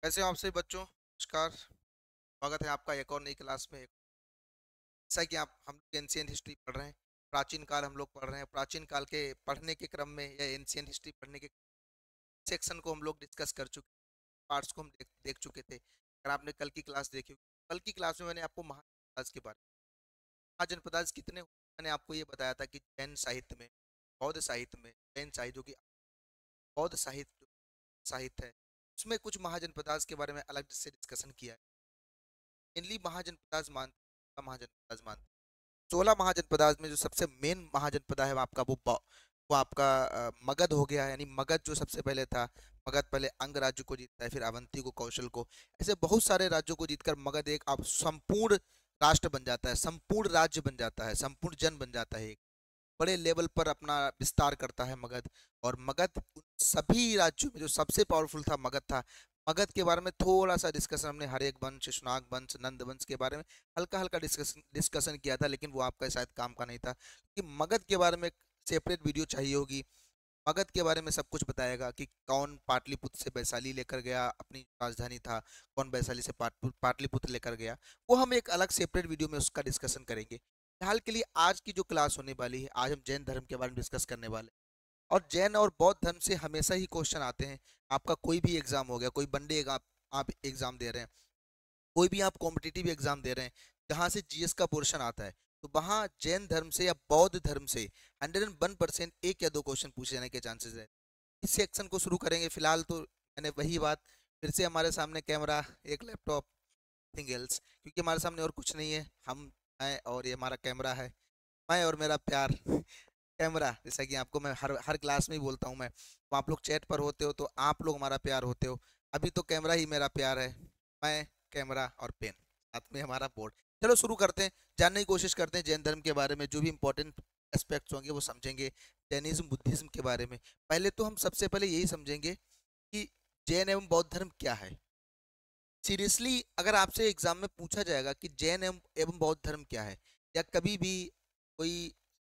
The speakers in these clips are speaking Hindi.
कैसे हो आप सभी बच्चों? नमस्कार। स्वागत है आपका एक और नई क्लास में। जैसा कि आप हम एंशियंट हिस्ट्री पढ़ रहे हैं, प्राचीन काल हम लोग पढ़ रहे हैं। प्राचीन काल के पढ़ने के क्रम में या एंशियंट हिस्ट्री पढ़ने के सेक्शन को हम लोग डिस्कस कर चुके, पार्ट्स को हम देख चुके थे। अगर आपने कल की क्लास देखी होगी, कल की क्लास में मैंने आपको महाजनपदाज के बारे में, महाजनपदाज कितने हुए, मैंने आपको ये बताया था कि जैन साहित्य में, बौद्ध साहित्य में, जैन साहित्य जो कि बौद्ध साहित्य साहित्य है, उसमें कुछ महाजनपदाज के बारे में अलग से डिस्कशन किया है। मेनली महाजनपदाज महाजनपदाज मानते 16 महाजनपदाज में जो सबसे मेन महाजनपदा है वो आपका वो आपका मगध हो गया। यानी मगध जो सबसे पहले था, मगध पहले अंग राज्य को जीतता है, फिर अवंती को, कौशल को, ऐसे बहुत सारे राज्यों को जीतकर मगध एक अब संपूर्ण राष्ट्र बन जाता है, संपूर्ण राज्य बन जाता है, संपूर्ण जन बन जाता है, एक बड़े लेवल पर अपना विस्तार करता है मगध। और मगध उन सभी राज्यों में जो सबसे पावरफुल था मगध था। मगध के बारे में थोड़ा सा डिस्कशन हमने हरेक वंश, शुनाग वंश, नंद वंश के बारे में हल्का हल्का डिस्कशन किया था, लेकिन वो आपका शायद काम का नहीं था कि मगध के बारे में सेपरेट वीडियो चाहिए होगी। मगध के बारे में सब कुछ बताएगा कि कौन पाटलिपुत्र से वैशाली लेकर गया, अपनी राजधानी था, कौन वैशाली से पाटलिपुत्र लेकर गया। वो हम एक अलग सेपरेट वीडियो में उसका डिस्कशन करेंगे। फिलहाल के लिए आज की जो क्लास होने वाली है, आज हम जैन धर्म के बारे में डिस्कस करने वाले हैं। और जैन और बौद्ध धर्म से हमेशा ही क्वेश्चन आते हैं। आपका कोई भी एग्जाम हो गया, कोई वनडे आप एग्जाम दे रहे हैं, कोई भी आप कॉम्पिटिटिव एग्जाम दे रहे हैं जहाँ से जीएस का पोर्शन आता है, तो वहाँ जैन धर्म से या बौद्ध धर्म से 101% एक या दो क्वेश्चन पूछे जाने के चांसेस है। इस सेक्शन को शुरू करेंगे। फिलहाल तो मैंने वही बात, फिर से हमारे सामने कैमरा, एक लैपटॉप, नथिंग एल्स, क्योंकि हमारे सामने और कुछ नहीं है। हम हैं और ये हमारा कैमरा है, मैं और मेरा प्यार कैमरा। जैसा कि आपको मैं हर हर क्लास में ही बोलता हूँ, मैं तो आप लोग चैट पर होते हो तो आप लोग हमारा प्यार होते हो। अभी तो कैमरा ही मेरा प्यार है, मैं, कैमरा और पेन, साथ में हमारा बोर्ड। चलो शुरू करते हैं, जानने की कोशिश करते हैं जैन धर्म के बारे में। जो भी इंपॉर्टेंट एस्पेक्ट्स होंगे वो समझेंगे जैनिज्म बुद्धिज्म के बारे में। पहले तो हम सबसे पहले यही समझेंगे कि जैन एवं बौद्ध धर्म क्या है। सीरियसली अगर आपसे एग्जाम में पूछा जाएगा कि जैन एवं बौद्ध धर्म क्या है, या कभी भी कोई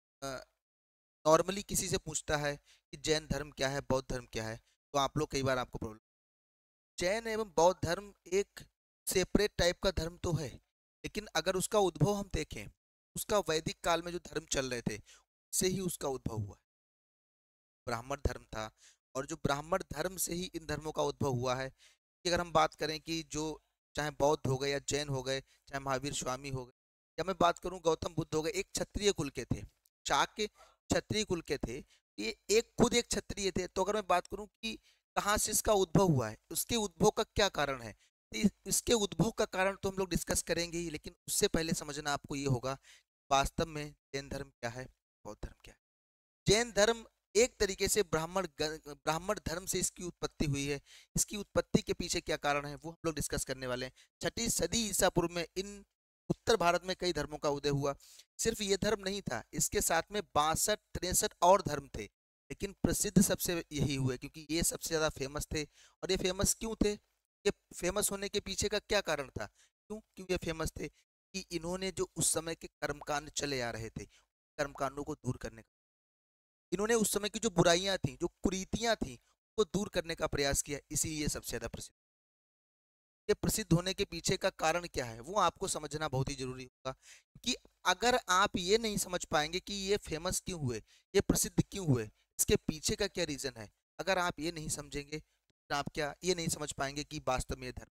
नॉर्मली किसी से पूछता है कि जैन धर्म क्या है, बौद्ध धर्म क्या है, तो आप लोग कई बार आपको प्रॉब्लम। जैन एवं बौद्ध धर्म एक सेपरेट टाइप का धर्म तो है, लेकिन अगर उसका उद्भव हम देखें, उसका वैदिक काल में जो धर्म चल रहे थे से ही उसका उद्भव हुआ। ब्राह्मण धर्म था, और जो ब्राह्मण धर्म से ही इन धर्मों का उद्भव हुआ है। कि अगर हम बात करें कि जो चाहे बौद्ध हो गए या जैन हो गए, चाहे महावीर स्वामी हो गए, या मैं बात करूं गौतम बुद्ध हो गए, एक क्षत्रिय कुल के थे, चाक्य क्षत्रिय कुल के थे। ये एक खुद एक क्षत्रिय थे। तो अगर मैं बात करूं कि कहाँ से इसका उद्भव हुआ है, उसके उद्भव का क्या कारण है, तो इसके उद्भव का कारण तो हम लोग डिस्कस करेंगे ही, लेकिन उससे पहले समझना आपको ये होगा वास्तव में जैन धर्म क्या है, बौद्ध धर्म क्या है। जैन धर्म एक तरीके से ब्राह्मण धर्म से इसकी उत्पत्ति हुई है। इसकी उत्पत्ति के पीछे क्या कारण है वो हम लोग डिस्कस करने वाले हैं। 6ठी सदी ईसा पूर्व में इन उत्तर भारत में कई धर्मों का उदय हुआ। सिर्फ ये धर्म नहीं था, इसके साथ में 62-63 और धर्म थे, लेकिन प्रसिद्ध सबसे यही हुए क्योंकि ये सबसे ज्यादा फेमस थे। और ये फेमस क्यों थे, ये फेमस होने के पीछे का क्या कारण था, क्यों क्यों ये फेमस थे? कि इन्होंने जो उस समय के कर्मकांड चले आ रहे थे, कर्मकांडों को दूर करने, इन्होंने उस समय की जो बुराइयां थी, जो कुरीतियां थी, को दूर करने का प्रयास किया, इसीलिए सबसे ज्यादा प्रसिद्ध। ये प्रसिद्ध होने के पीछे का कारण क्या है वो आपको समझना बहुत ही जरूरी होगा। कि अगर आप ये नहीं समझ पाएंगे कि ये फेमस क्यों हुए, ये प्रसिद्ध क्यों हुए, इसके पीछे का क्या रीजन है, अगर आप ये नहीं समझेंगे तो आप क्या ये नहीं समझ पाएंगे कि वास्तव में ये धर्म,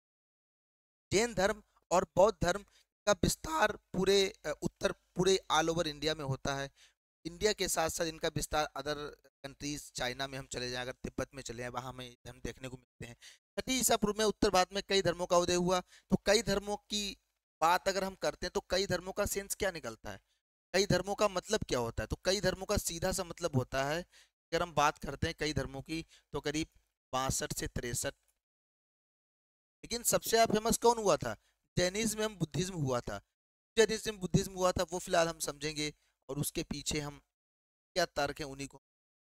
जैन धर्म और बौद्ध धर्म का विस्तार पूरे उत्तर, पूरे ऑल ओवर इंडिया में होता है। इंडिया के साथ साथ इनका विस्तार अदर कंट्रीज, चाइना में हम चले जाएं, अगर तिब्बत में चले जाएं, वहां हमें धर्म देखने को मिलते हैं। 6ठी ईसा पूर्व में उत्तर भारत में कई धर्मों का उदय हुआ। तो कई धर्मों की बात अगर हम करते हैं तो कई धर्मों का सेंस क्या निकलता है, कई धर्मों का मतलब क्या होता है, तो कई धर्मों का सीधा सा मतलब होता है, अगर हम बात करते हैं कई धर्मों की, तो करीब 62 से 63। लेकिन सबसे ज्यादा फेमस कौन हुआ था? जैनिज्म एवं बुद्धिज्म हुआ था। जैनिज्म बुद्धिज्म हुआ था वो फिलहाल हम समझेंगे, और उसके पीछे हम क्या तर्क है उन्हीं को,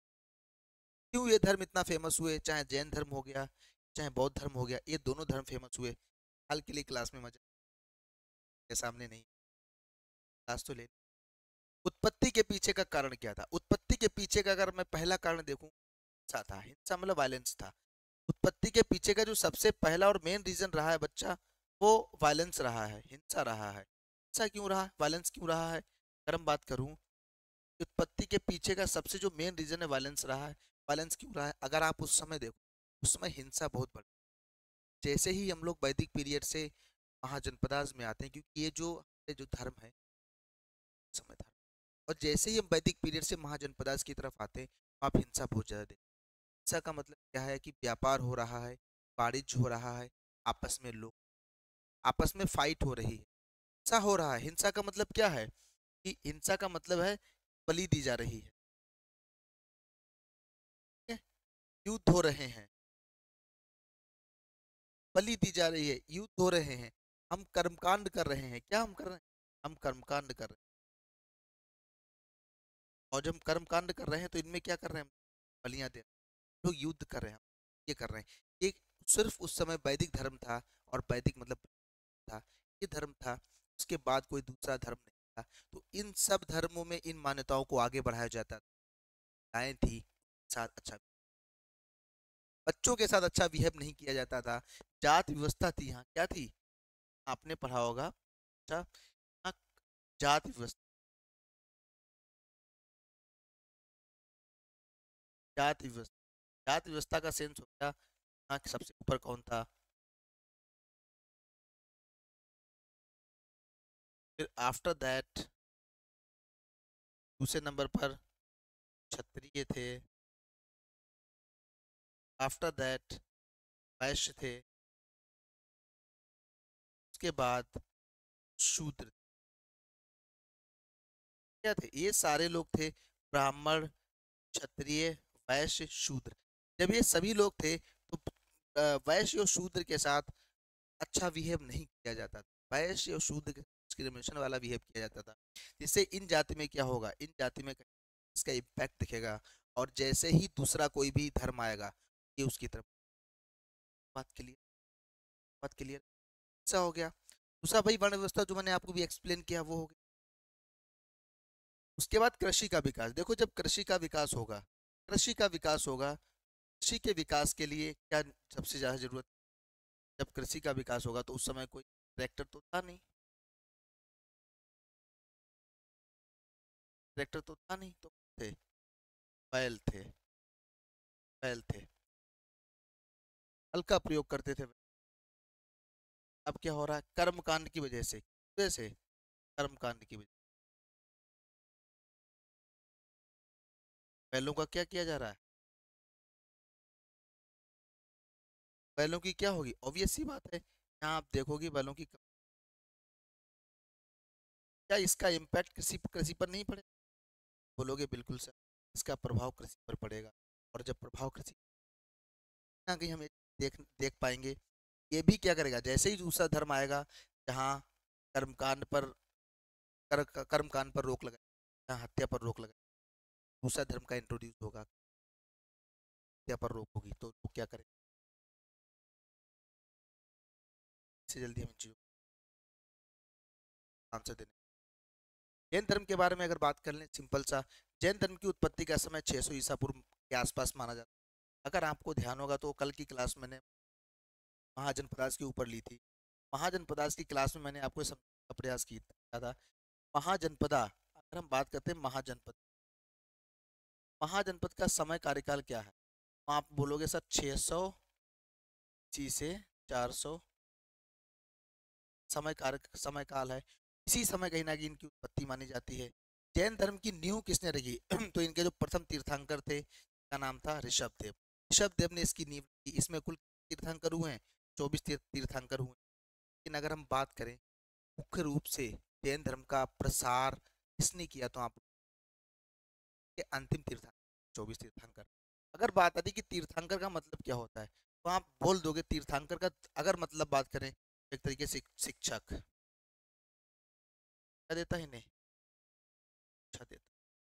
क्यों ये धर्म इतना फेमस हुए, चाहे जैन धर्म हो गया, चाहे बौद्ध धर्म हो गया, ये दोनों धर्म फेमस हुए। हाल के लिए क्लास में मजा के सामने नहीं, क्लास तो ले। उत्पत्ति के पीछे का कारण क्या था? उत्पत्ति के पीछे का अगर मैं पहला कारण देखूं, हिंसा था। हिंसा मतलब वायलेंस था। उत्पत्ति के पीछे का जो सबसे पहला और मेन रीजन रहा है बच्चा, वो वायलेंस रहा है, हिंसा रहा है। हिंसा क्यों रहा, वायलेंस क्यों रहा है? अगर हम बात करूं, उत्पत्ति के पीछे का सबसे जो मेन रीजन है वायलेंस रहा है। वायलेंस क्यों रहा है? अगर आप उस समय देखो, उस समय हिंसा बहुत बढ़ी। जैसे ही हम लोग वैदिक पीरियड से महाजनपदाज में आते हैं, क्योंकि ये जो धर्म है समय धर्म, और जैसे ही हम वैदिक पीरियड से महाजनपदाज की तरफ आते हैं, आप हिंसा बहुत ज्यादा देखते हैं। हिंसा का मतलब क्या है कि व्यापार हो रहा है, वाणिज्य हो रहा है, आपस में लोग, आपस में फाइट हो रही है, हिंसा हो रहा है। हिंसा का मतलब क्या है? कि हिंसा का मतलब है बलि दी जा रही है, ठीक है? युद्ध हो रहे हैं, बलि दी जा रही है, युद्ध हो रहे हैं, हम कर्मकांड कर रहे हैं। क्या हम कर रहे हैं? हम कर्मकांड कर रहे हैं। और जब हम कर्मकांड कर रहे हैं तो इनमें क्या कर रहे हैं? हम बलियां दे रहे हैं, लोग युद्ध कर रहे हैं, ये कर रहे हैं। ये सिर्फ उस समय वैदिक धर्म था, और वैदिक मतलब था, ये धर्म था। उसके बाद कोई दूसरा धर्म नहीं था। तो इन सब धर्मों में इन मान्यताओं को आगे बढ़ाया जाता था। गायें थी, साथ अच्छा, बच्चों के साथ अच्छा बिहेव नहीं किया जाता था। जात व्यवस्था थी, यहाँ क्या थी? आपने पढ़ा होगा, अच्छा, यहाँ जात व्यवस्था, जात व्यवस्था, जात व्यवस्था का सेंस हो गया, यहाँ सबसे ऊपर कौन था। फिर आफ्टर दैट दूसरे नंबर पर क्षत्रिय थे, आफ्टर दैट वैश्य थे, उसके बाद शूद्र। क्या थे? ये सारे लोग थे, ब्राह्मण, क्षत्रिय, वैश्य, शूद्र। जब ये सभी लोग थे तो वैश्य और शूद्र के साथ अच्छा बिहेव नहीं किया जाता था। वैश्य और शूद्र के डिस्क्रिमिनेशन वाला बिहेव किया जाता था। जिससे इन जाति में क्या होगा, इन जाति में इसका इम्पैक्ट दिखेगा, और जैसे ही दूसरा कोई भी धर्म आएगा, ये उसकी तरफ। बात क्लियर, बात क्लियर। ऐसा हो गया। दूसरा भाई वर्ण व्यवस्था, जो मैंने आपको भी एक्सप्लेन किया, वो हो गया। उसके बाद कृषि का विकास। देखो, जब कृषि का विकास होगा, कृषि का विकास होगा, कृषि के विकास के लिए क्या सबसे ज्यादा जरूरत? जब कृषि का विकास होगा तो उस समय कोई ट्रैक्टर तो था नहीं, ट्रैक्टर तो था नहीं, तो थे बैल थे, बैल थे, हल का प्रयोग करते थे। अब क्या हो रहा है? कर्मकांड की वजह से, वजह से कर्मकांड की वजह, बैलों का क्या किया जा रहा है? बैलों की क्या होगी? ऑब्वियस सी बात है, यहाँ आप देखोगे बैलों की क्या इसका इम्पैक्ट कृषि कृषि पर नहीं पड़ेगा? बोलोगे बिल्कुल सर, इसका प्रभाव कृषि पर पड़ेगा। और जब प्रभाव कृषि ना कहीं हम देख देख पाएंगे, ये भी क्या करेगा? जैसे ही दूसरा धर्म आएगा जहाँ कर्मकांड पर कर्मकांड पर रोक लगाए, जहाँ हत्या पर रोक लगाए, दूसरा धर्म का इंट्रोड्यूस होगा, हत्या पर रोक होगी, तो लोग क्या करें? इससे जल्दी हम इन चीजों को आंसर देने। जैन धर्म के बारे में अगर बात कर लें, सिंपल सा, जैन धर्म की उत्पत्ति का समय 600 ईसा पूर्व के आसपास माना जाता है। अगर आपको ध्यान होगा तो कल की क्लास मैंने महाजनपदास के ऊपर ली थी। महाजनपदास की क्लास में मैंने आपको समझाने का प्रयास किया था। महाजनपदा, अगर हम बात करते हैं महाजनपद, महाजनपद का समय कार्यकाल क्या है? तो आप बोलोगे सर 600 सी से 400 समय काल है। इसी समय कहीं ना कहीं इनकी उत्पत्ति मानी जाती है। जैन धर्म की नींव किसने रखी? तो इनके जो प्रथम तीर्थंकर थे, का नाम था ऋषभदेव। ऋषभदेव ने इसकी नींव रखी। इसमें कुल तीर्थंकर हुए हैं, 24 तीर्थंकर हुए। लेकिन अगर हम बात करें मुख्य रूप से जैन धर्म का प्रसार किसने किया, तो आप के अंतिम तीर्थंकर 24 तीर्थंकर। अगर बात आती कि तीर्थंकर का मतलब क्या होता है, तो आप बोल दोगे तीर्थंकर का अगर मतलब बात करें, एक तरीके से शिक्षक। क्या देता है इन्हें? अच्छा देता।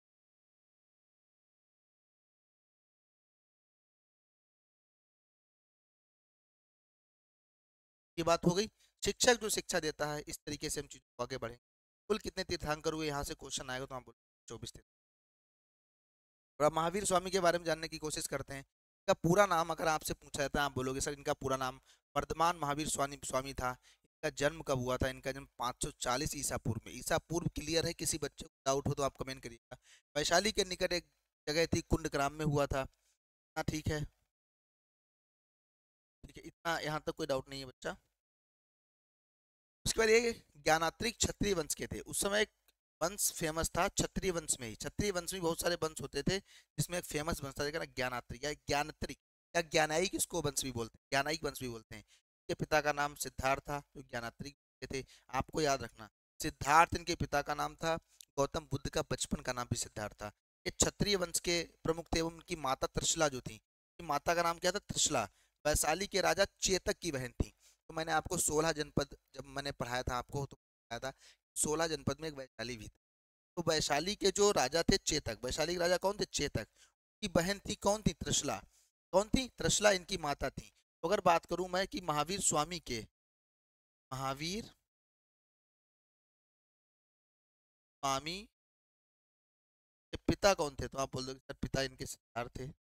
ये बात हो गई। शिक्षक जो शिक्षा देता है, इस तरीके से हम चीजों को आगे बढ़ें। कुल कितने तीर्थंकर हुए, यहाँ से क्वेश्चन आएगा तो आप बोलो 24 तीर्थ। और अब महावीर स्वामी के बारे में जानने की कोशिश करते हैं। इनका पूरा नाम अगर आपसे पूछा जाता है, आप बोलोगे सर इनका पूरा नाम वर्धमान महावीर स्वामी स्वामी था। इनका जन्म कब हुआ था? इनका जन्म 540 ईसा पूर्व में। ईसा पूर्व क्लियर है? किसी बच्चे को डाउट हो तो आप कमेंट करिएगा। वैशाली के निकट एक जगह थी, कुंडग्राम में हुआ था। हाँ ठीक है, ठीक है, इतना यहाँ तक कोई डाउट नहीं है बच्चा। उसके बाद ये ज्ञानात्रिक क्षत्रिय वंश के थे। उस समय एक वंश फेमस था क्षत्रिय वंश में ही। क्षत्रिय वंश में बहुत सारे वंश होते थे, जिसमें एक फेमस वंश था, देखा ना, ज्ञानात्रिक या ज्ञानत्रिक या ज्ञानायिक, इसको वंश भी बोलते हैं, ज्ञानायिक वंश भी बोलते हैं। इनके पिता का नाम सिद्धार्थ था, जो ज्ञानात्रिक के थे। आपको याद रखना, सिद्धार्थ इनके पिता का नाम था। गौतम बुद्ध का बचपन का नाम भी सिद्धार्थ था। ये क्षत्रिय वंश के प्रमुख थे। उनकी माता त्रिशला जो थी, माता का नाम क्या था? त्रिशला। वैशाली के राजा चेतक की बहन थी। तो मैंने आपको 16 जनपद जब मैंने पढ़ाया था आपको, तो बताया था 16 जनपद में एक वैशाली भी था। तो वैशाली के जो राजा थे चेतक, वैशाली के राजा कौन थे? चेतक। की बहन थी कौन? थी त्रिशला। कौन थी? त्रिशला इनकी माता थी। तो अगर बात करूं मैं कि महावीर स्वामी के, महावीर स्वामी के पिता कौन थे, तो आप बोल दोगे सर पिता इनके सिद्धार्थ थे।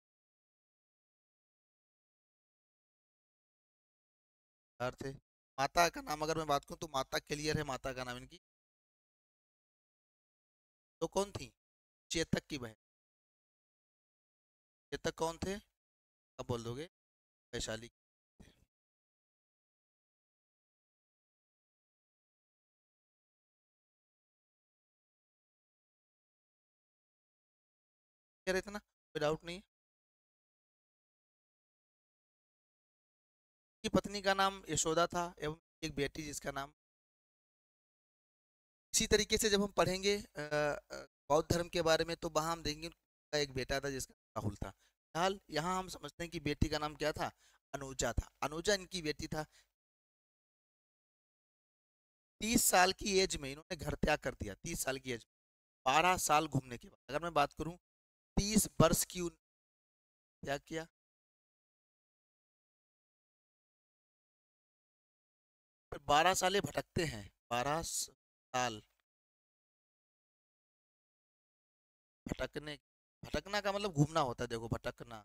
सिद्धार्थ थे। माता का नाम अगर मैं बात करूं तो माता क्लियर है, माता का नाम इनकी तो कौन थी? चेतक की बहन। चेतक कौन थे? अब बोल दोगे वैशाली। क्या इतना कोई डाउट नहीं है? की पत्नी का नाम यशोदा था, एवं एक बेटी जिसका नाम। इसी तरीके से जब हम पढ़ेंगे बौद्ध धर्म के बारे में, तो वहां हम देखेंगे उनका एक बेटा था जिसका नाम राहुल था। फिलहाल यहाँ हम समझते हैं कि बेटी का नाम क्या था? अनुजा था। अनुजा इनकी बेटी था। 30 साल की एज में इन्होंने घर त्याग कर दिया। 30 साल की एज में, 12 साल घूमने के बाद, अगर मैं बात करूं 30 वर्ष की त्याग किया। 12 साल ये भटकते हैं, 12 साल भटकने। भटकना का मतलब घूमना होता है, देखो भटकना,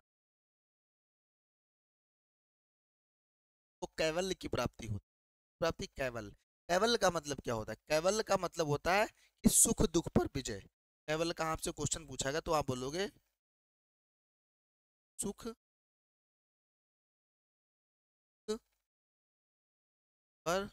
वो कैवल्य की प्राप्ति होती है। प्राप्ति कैवल्य। कैवल्य का मतलब क्या होता है? कैवल्य का मतलब होता है कि सुख दुख पर विजय। कैवल्य का आपसे क्वेश्चन पूछागा तो आप बोलोगे सुख पर,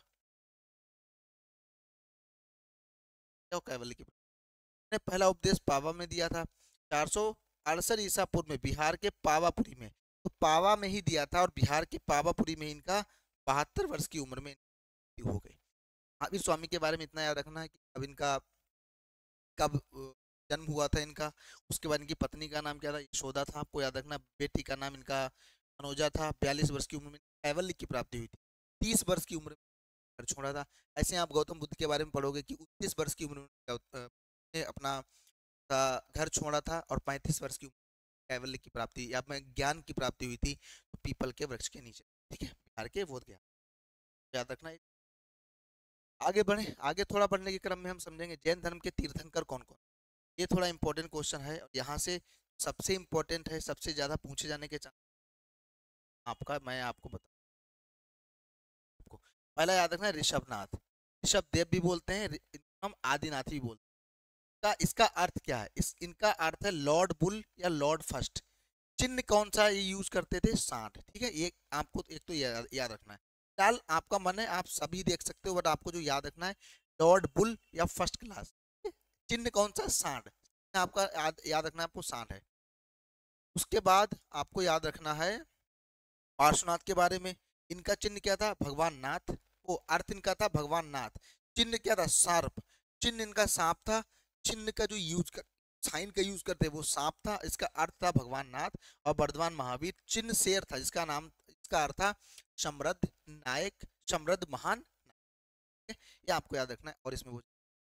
क्या कैवल्य की ने पहला उपदेश पावा में दिया था 468 ईसा पूर्व में, बिहार के पावापुरी में। तो पावा में ही दिया था, और बिहार के पावापुरी में इनका 72 वर्ष की उम्र में मृत्यु हो गई। महावीर स्वामी के बारे में इतना याद रखना है कि अब इनका कब जन्म हुआ था इनका। उसके बाद इनकी पत्नी का नाम क्या था? यशोदा था, आपको याद रखना। बेटी का नाम इनका मनोजा था। 42 वर्ष की उम्र में कैवल्य की प्राप्ति हुई थी। 30 वर्ष की उम्र में घर छोड़ा था। ऐसे आप गौतम बुद्ध के बारे में पढ़ोगे कि 29 वर्ष की उम्र में अपना घर छोड़ा था, और 35 वर्ष की उम्र कैवल्य की प्राप्ति या में ज्ञान की प्राप्ति हुई थी, तो पीपल के वृक्ष के नीचे। ठीक है, बिहार के बोध गया, याद रखना। आगे बढ़े, आगे थोड़ा बढ़ने के क्रम में हम समझेंगे जैन धर्म के तीर्थंकर कौन कौन। ये थोड़ा इंपॉर्टेंट क्वेश्चन है, और यहाँ से सबसे इंपॉर्टेंट है, सबसे ज्यादा पूछे जाने के चांस आपका, मैं आपको बता आपको पहला याद रखना है ऋषभनाथ। ऋषभ देव भी बोलते हैं, हम आदिनाथ भी बोलते हैं। इसका अर्थ क्या है? इनका अर्थ है लॉर्ड बुल या लॉर्ड फर्स्ट। चिन्ह कौन सा ये यूज करते थे? सांड। ठीक है, ये आपको एक तो याद रखना है। फिलहाल आपका मन है आप सभी देख सकते हो, बट आपको जो याद रखना है लॉर्ड बुल या फर्स्ट क्लास। चिन्ह कौन सा? सांड। आपका याद रखना है, आपको सांड है। उसके बाद आपको याद रखना है पार्श्वनाथ के बारे में। इनका चिन्ह क्या था? भगवान नाथ। वो अर्थ इनका था भगवान नाथ। चिन्ह क्या था? सर्प। चिन्ह इनका सांप था। चिन्ह का जो यूज कर, साइन का यूज करते वो सांप था, इसका अर्थ था भगवान नाथ। और वर्धमान महावीर चिन्ह शेर था, जिसका नाम, इसका अर्थ था समृद्ध नायक, समृद्ध महान। ये आपको याद रखना है। और इसमें वो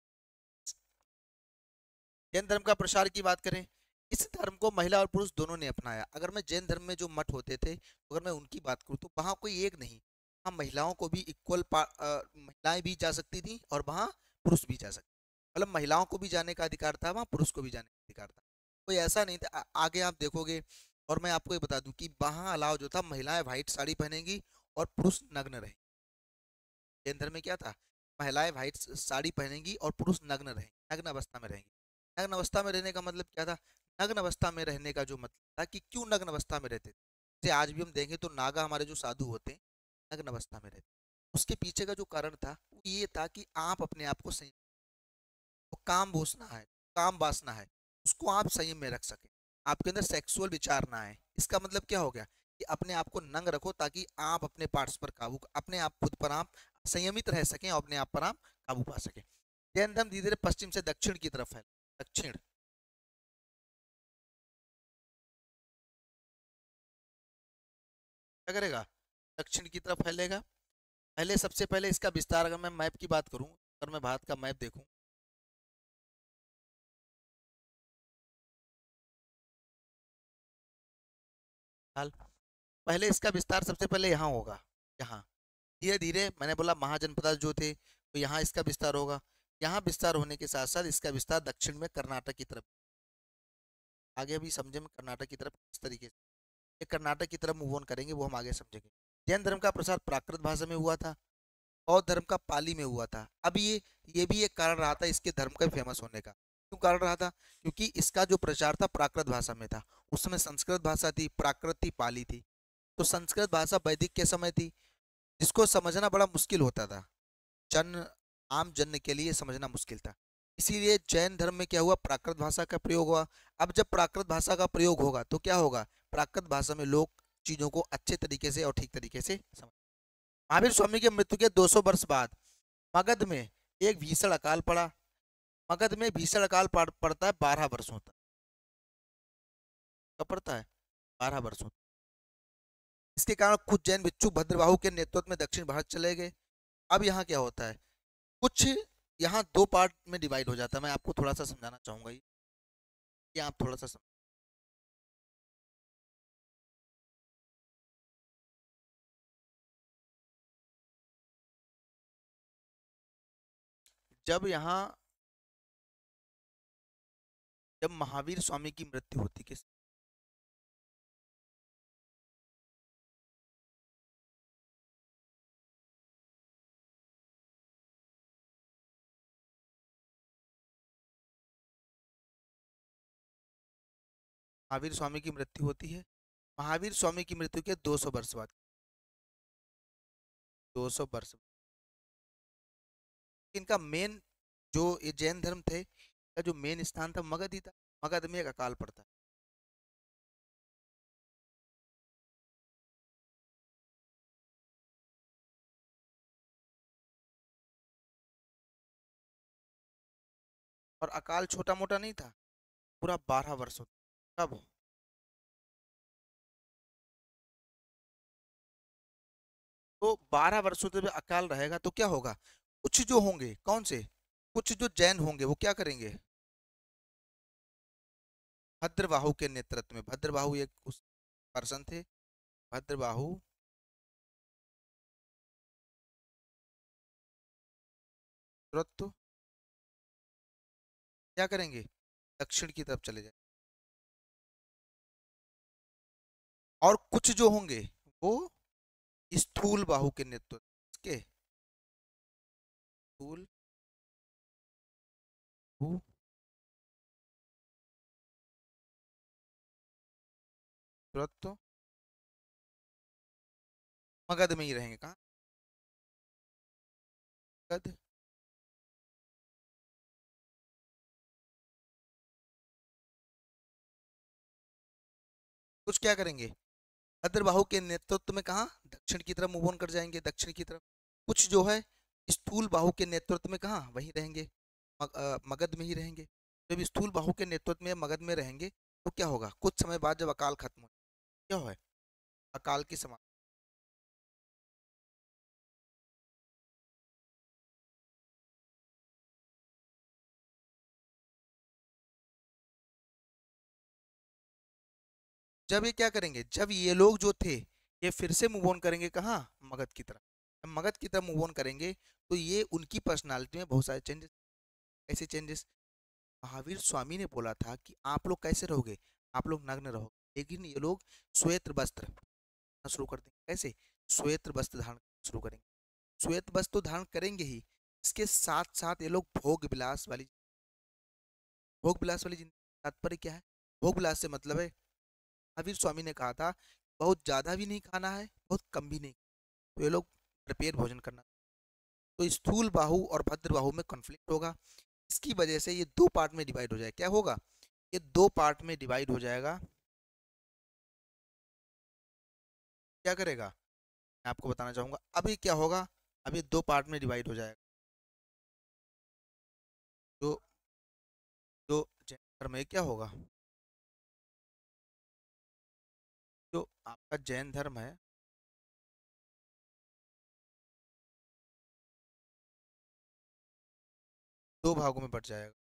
जैन धर्म का प्रसार की बात करें, इस धर्म को महिला और पुरुष दोनों ने अपनाया। अगर मैं जैन धर्म में जो मठ होते थे, अगर मैं उनकी बात करूँ तो वहाँ कोई एक नहीं, वहाँ महिलाओं को भी इक्वल महिलाएं भी जा सकती थी, और वहाँ पुरुष भी जा सकते, मतलब महिलाओं को भी जाने का अधिकार था, वहाँ पुरुष को भी जाने का अधिकार था। कोई ऐसा नहीं था। आगे आप देखोगे और मैं आपको ये बता दूं कि वहां अलाव जो था, महिलाएं व्हाइट साड़ी पहनेंगी और पुरुष नग्न रहेंगे। जैन धर्म में क्या था, महिलाएं व्हाइट साड़ी पहनेंगी और पुरुष नग्न रहेंगे, नग्न अवस्था में रहेंगे। नग्न अवस्था में रहने का मतलब क्या था, नग्न अवस्था में रहने का जो मतलब था कि क्यों नग्न अवस्था में रहते थे, जैसे आज भी हम देखें तो नागा हमारे जो साधु होते हैं नग्न अवस्था में रहते, उसके पीछे का जो कारण था वो ये था कि आप अपने आप को संयम, तो काम वासना है, काम वासना है, उसको आप संयम में रख सके, आपके अंदर सेक्सुअल विचार ना आए। इसका मतलब क्या हो गया कि अपने आप को नंग रखो ताकि आप अपने पार्ट्स पर काबू, अपने आप खुद पर आप संयमित रह सकें और अपने आप पर आप काबू पा सकें। जैन धर्म धीरे धीरे पश्चिम से दक्षिण की तरफ है, दक्षिण क्या करेगा, दक्षिण की तरफ फैलेगा। पहले सबसे पहले इसका विस्तार, अगर मैं मैप की बात करूं, अगर मैं भारत का मैप देखूं, हाल पहले इसका विस्तार सबसे पहले यहाँ होगा, यहाँ धीरे धीरे मैंने बोला महाजनपद जो थे तो यहाँ इसका विस्तार होगा। यहाँ विस्तार होने के साथ साथ इसका विस्तार दक्षिण में कर्नाटक की तरफ, आगे अभी समझे में कर्नाटक की तरफ किस तरीके से, ये कर्नाटक की तरफ मूव ऑन करेंगे वो हम आगे समझेंगे। जैन धर्म का प्रसार प्राकृत भाषा में हुआ था, बौद्ध धर्म का पाली में हुआ था। अब ये भी एक कारण रहा था इसके धर्म का फेमस होने का। क्यों कारण रहा था, क्योंकि इसका जो प्रचार था प्राकृत भाषा में था। उस समय संस्कृत भाषा थी, प्राकृत थी, पाली थी। तो संस्कृत भाषा वैदिक के समय थी, जिसको समझना बड़ा मुश्किल होता था, जन आम जन के लिए समझना मुश्किल था। इसीलिए जैन धर्म में क्या हुआ, प्राकृत भाषा का प्रयोग हुआ। अब जब प्राकृत भाषा का प्रयोग होगा तो क्या होगा, प्राकृत भाषा में लोग चीजों को अच्छे तरीके से और ठीक तरीके से समझ। महावीर स्वामी की मृत्यु के 200 वर्ष बाद मगध में एक भीषण अकाल पड़ा। मगध में भीषण अकाल पड़ता है 12 वर्षों तक। कब पड़ता है, 12 वर्षों तक। इसके कारण कुछ जैन भिक्षु भद्रबाहु के नेतृत्व में दक्षिण भारत चले गए। अब यहाँ क्या होता है, कुछ यहाँ दो पार्ट में डिवाइड हो जाता है। मैं आपको थोड़ा सा समझाना चाहूंगा, ये आप थोड़ा सा जब यहाँ, जब महावीर स्वामी की मृत्यु होती, किस, महावीर स्वामी की मृत्यु होती है, महावीर स्वामी की मृत्यु के 200 वर्ष बाद, 200 वर्ष। इनका मेन जो ये जैन धर्म थे का जो मेन स्थान था मगध ही था। मगध में एक अकाल पड़ता है। और अकाल छोटा मोटा नहीं था, पूरा 12 वर्षों। कब, तो 12 वर्षों तक अकाल रहेगा तो क्या होगा, कुछ जो होंगे, कौन से, कुछ जो जैन होंगे वो क्या करेंगे, भद्रबाहु के नेतृत्व में, भद्रबाहु एक उस पर्सन थे, भद्रबाहु तुरंत क्या करेंगे, दक्षिण की तरफ चले जाए। और कुछ जो होंगे वो स्थूल बाहु के नेतृत्व के, स्थूल बाहु तुरंत मगध में ही रहेंगे, कहाँ, मगध। कुछ क्या करेंगे, भद्रबाहु के नेतृत्व में कहाँ, दक्षिण की तरफ मूव ऑन कर जाएंगे, दक्षिण की तरफ। कुछ जो है स्थूल बाहु के नेतृत्व में कहाँ वहीं रहेंगे, मगध में ही रहेंगे। जब स्थूल बाहु के नेतृत्व में मगध में रहेंगे तो क्या होगा, कुछ समय बाद जब अकाल खत्म हो, क्या है, अकाल की समाप्ति। जब ये क्या करेंगे, जब ये लोग जो थे ये फिर से मूव ऑन करेंगे कहाँ, मगध की तरफ। जब मगध की तरफ मूव ऑन करेंगे तो ये उनकी पर्सनालिटी में बहुत सारे चेंजेस, ऐसे चेंजेस। महावीर स्वामी ने बोला था कि आप लोग कैसे रहोगे, आप लोग नग्न रहोगे। लेकिन ये लोग श्वेत वस्त्र शुरू कर देंगे। कैसे? श्वेत वस्त्र धारण शुरू करेंगे। श्वेत वस्त्र तो धारण करेंगे ही, इसके साथ साथ ये लोग भोग विलास वाली जिंदगी। तात्पर्य क्या है? भोग विलास से मतलब है, महावीर स्वामी ने कहा था बहुत ज्यादा भी नहीं खाना है, बहुत कम भी नहीं। तो ये लोग प्रिपेयर भोजन करना। तो स्थूल बाहु और भद्र बाहु में कॉन्फ्लिक्ट होगा। इसकी वजह से ये दो पार्ट में डिवाइड हो जाएगा। क्या होगा? ये दो पार्ट में डिवाइड हो जाएगा। क्या करेगा? मैं आपको बताना चाहूंगा अभी क्या होगा। अभी दो पार्ट में डिवाइड हो जाएगा। जो जो जैन धर्म है क्या होगा? जो आपका जैन धर्म है, दो भागों में बट जाएगा।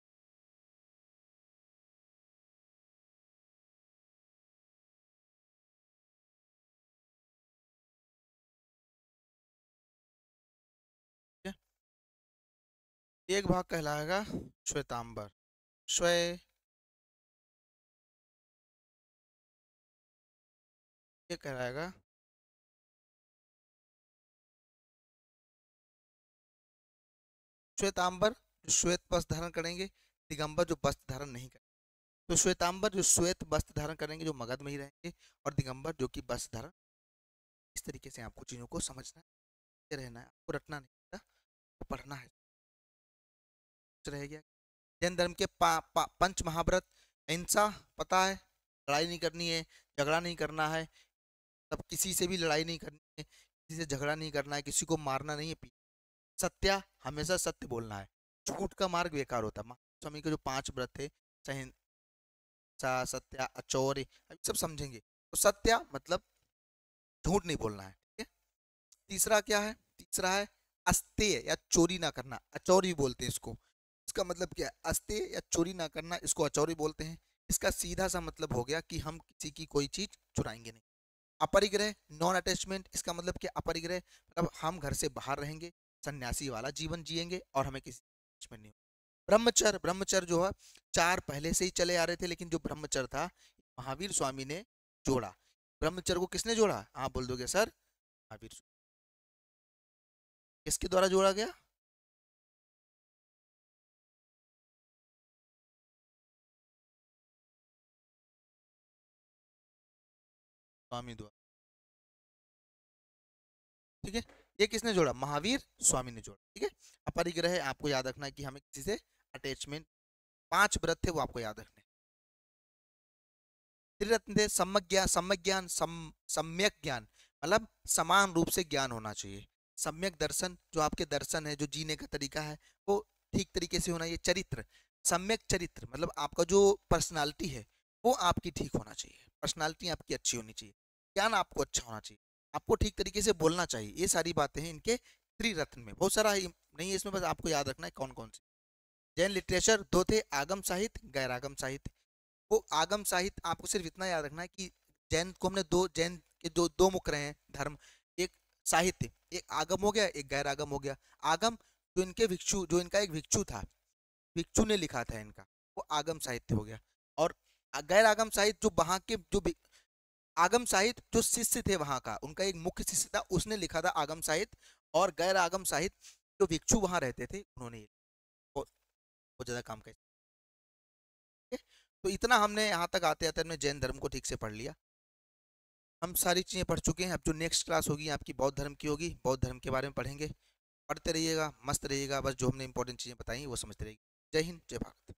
ठीक है? एक भाग कहलाएगा श्वेतांबर। श्वे ये कहलाएगा श्वेतांबर, जो श्वेत वस्त्र धारण करेंगे। दिगंबर जो वस्त्र धारण नहीं करेंगे। तो श्वेतांबर जो श्वेत वस्त्र धारण करेंगे, जो मगध में ही रहेंगे। और दिगंबर जो कि वस्त्र धारण। इस तरीके से आपको चीजों को समझना है, रहना है, आपको रटना नहीं है, पढ़ना है। रह गया जैन धर्म के पंच महाव्रत। अहिंसा पता है, लड़ाई नहीं करनी है, झगड़ा नहीं करना है। तब किसी से भी लड़ाई नहीं करनी है, किसी से झगड़ा नहीं करना है, किसी को मारना नहीं है। सत्या, हमेशा सत्य बोलना है। झूठ का मार्ग बेकार होता है। महावीर स्वामी के जो पांच व्रत थे, अहिंसा, सत्या, अचौर्य, अभी सब समझेंगे। तो सत्या मतलब झूठ नहीं बोलना है। ठीक है? तीसरा क्या है? तीसरा है अस्तेय या चोरी ना करना। अचौर्य भी बोलते हैं इसको। इसका मतलब क्या है? अस्तेय या चोरी ना करना, इसको अचौर्य बोलते हैं। इसका सीधा सा मतलब हो गया कि हम किसी की कोई चीज चुराएंगे नहीं। अपरिग्रह, नॉन अटैचमेंट, इसका मतलब क्या? अपरिग्रह मतलब हम घर से बाहर रहेंगे, सन्यासी वाला जीवन जिएंगे और हमें किसी attachment नहीं। ब्रह्मचर्य, ब्रह्मचर्य जो है चार पहले से ही चले आ रहे थे, लेकिन जो ब्रह्मचर्य था महावीर स्वामी ने जोड़ा। ब्रह्मचर्य को किसने जोड़ा? आप बोल दोगे सर, महावीर स्वामी। किसके द्वारा जोड़ा गया? स्वामी द्वारा। ठीक है? ये किसने जोड़ा? महावीर स्वामी ने जोड़ा। ठीक है? अपरिग्रह आपको याद रखना है कि हमें किसी से अटैचमेंट। पांच व्रत थे वो आपको याद रखने। त्रिरत्न थे। सम्यक ज्ञान, सम्यक ज्ञान मतलब समान रूप से ज्ञान होना चाहिए। सम्यक दर्शन, जो आपके दर्शन है, जो जीने का तरीका है, वो ठीक तरीके से होना। ये चरित्र, सम्यक चरित्र मतलब आपका जो पर्सनालिटी है वो आपकी ठीक होना चाहिए। पर्सनालिटी आपकी अच्छी होनी चाहिए। ज्ञान आपको अच्छा होना चाहिए। आपको ठीक तरीके से बोलना चाहिए। ये सारी बातें हैं इनके त्रिरत्न में। बहुत सारा नहीं है इसमें, बस आपको याद रखना है कौन कौन से। जैन लिटरेचर दो थे, आगम साहित्य, गैरागम साहित्य। वो आगम साहित्य आपको सिर्फ इतना याद रखना है कि जैन को हमने दो, जैन के जो दो मुख रहे हैं धर्म, एक साहित्य, एक आगम हो गया, एक गैर आगम हो गया। आगम जो इनके भिक्षु, जो इनका एक भिक्षु था, भिक्षु ने लिखा था इनका, वो आगम साहित्य हो गया। और गैर आगम साहित्य जो वहां के जो आगम साहित्य जो शिष्य थे वहां का, उनका एक मुख्य शिष्य था, उसने लिखा था आगम साहित्य। और गैर आगम साहित्य जो भिक्षु वहां रहते थे उन्होंने बहुत बहुत ज्यादा काम किया। तो इतना हमने यहाँ तक आते आते हमने जैन धर्म को ठीक से पढ़ लिया। हम सारी चीज़ें पढ़ चुके हैं। अब जो नेक्स्ट क्लास होगी आपकी बौद्ध धर्म की होगी। बौद्ध धर्म के बारे में पढ़ेंगे। पढ़ते रहिएगा, मस्त रहिएगा, बस जो हमने इंपॉर्टेंट चीज़ें बताई वो समझते रहिएगा। जय हिंद, जय भारत।